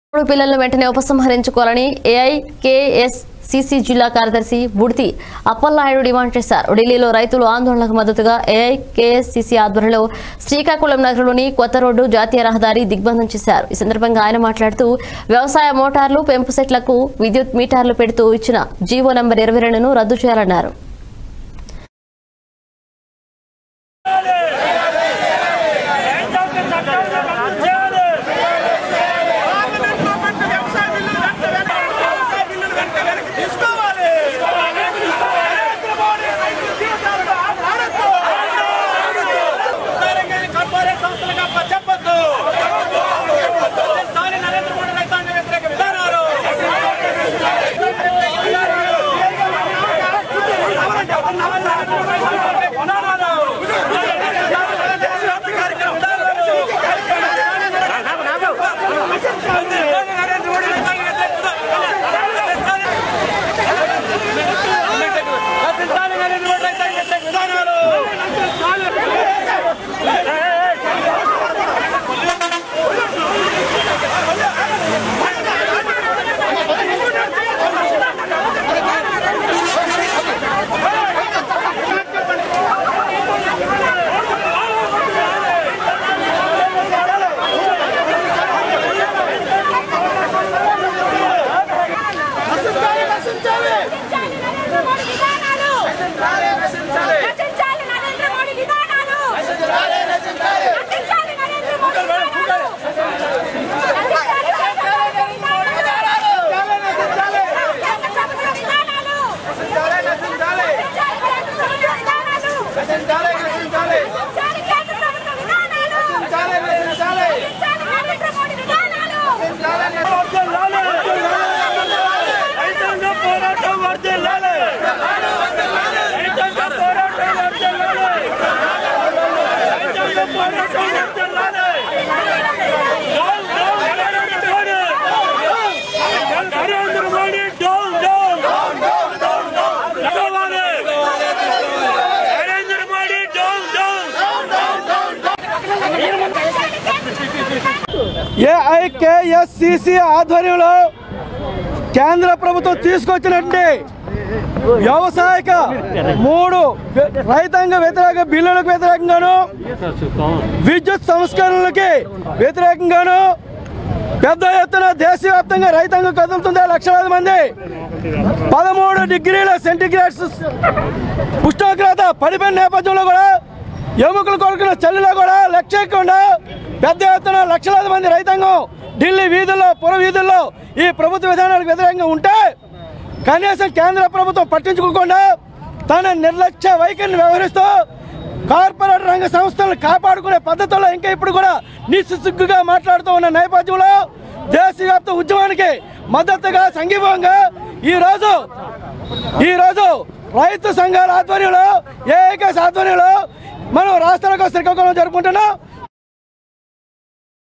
పిల్లలను వెంటనే ఉపసంహరించుకోవాలని ఏఐకేఎస్సీసీ జిల్లా కార్యదర్శి బుడితి అప్పలనాయుడు డిమాండ్ చేశారు. ఢిల్లీలో రైతులు ఆందోళనకు మద్దతుగా ఏఐకేఎస్సీసీ ఆధ్వర్యంలో శ్రీకాకుళం నగరంలోని కొత్త రోడ్డు జాతీయ రహదారి దిగ్బంధం చేశారు. ఈ సందర్భంగా ఆయన మాట్లాడుతూ వ్యవసాయ మోటార్లు పెంపు సెట్లకు విద్యుత్ మీటర్లు పెడుతూ ఇచ్చిన జీవో నంబర్ 22ను రద్దు చేయాలన్నారు. ఏఐకేఎస్సీసీ ఆధ్వర్యంలో కేంద్ర ప్రభుత్వం తీసుకొచ్చినటువంటి వ్యవసాయక 3 రైతాంగ వ్యతిరేక బిల్లులకు వ్యతిరేకంగాను విద్యుత్ సంస్కరణలకి వ్యతిరేకంగాను పెద్ద ఎత్తున దేశవ్యాప్తంగా రైతాంగం కదులుతుంది. లక్షలాది మంది 13 డిగ్రీల సెంటీగ్రేడ్ ఉష్ణోగ్రత పడిపోయిన నేపథ్యంలో కూడా ఎముకలు కొడుకున్న చలిలో కూడా లెక్కకుండా పెద్ద ఎత్తున లక్షలాది మంది రైతాంగం ఢిల్లీ వీధుల్లో పుర వీధుల్లో ఈ ప్రభుత్వ విధానాలకు వ్యతిరేకంగా ఉంటే కనీసం కేంద్ర ప్రభుత్వం పట్టించుకోకుండా తన నిర్లక్ష్య వైఖరిని వ్యవహరిస్తూ కార్పొరేట్ రంగ సంస్థలను కాపాడుకునే పద్ధతుల్లో ఇంకా ఇప్పుడు కూడా నిస్సిగ్గుగా మాట్లాడుతూ ఉన్న నేపథ్యంలో దేశవ్యాప్త ఉద్యమానికి మద్దతుగా సంఘీభావంగా ఈరోజు రైతు సంఘాల ఆధ్వర్యంలో ఏఐకేఎస్ ఆధ్వర్యంలో మనం రాష్ట్రాలకు శ్రీకాకుళం జరుపుకుంటున్నాం.